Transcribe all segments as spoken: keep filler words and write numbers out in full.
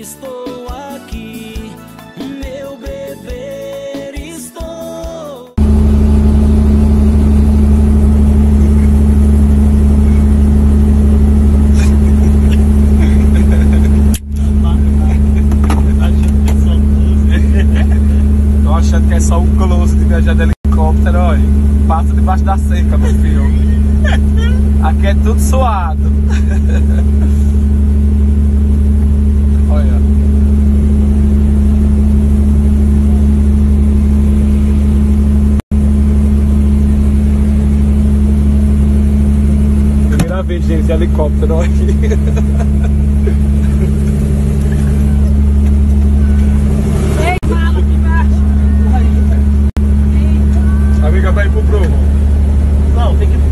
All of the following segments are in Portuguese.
estou aqui, meu bebê, estou. Tô achando que é só um close de viajar de helicóptero, olha. Passa debaixo da cerca no filme. Aqui é tudo suado. Olha. Primeira vez, gente, de helicóptero aqui. Amiga, vai pro Bruno. Não, tem que...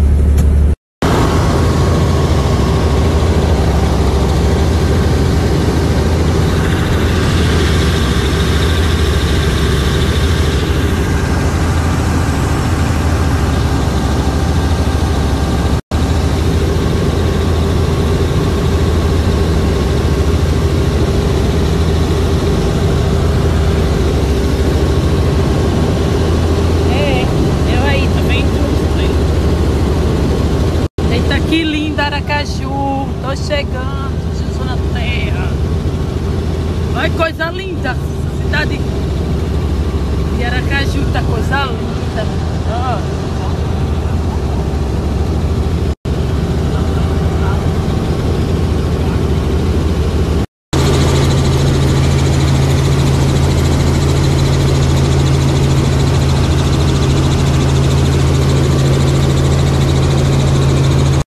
Que linda Aracaju, tô chegando, Jesus na terra. Olha que coisa linda, cidade de Aracaju, tá coisa linda. Ó.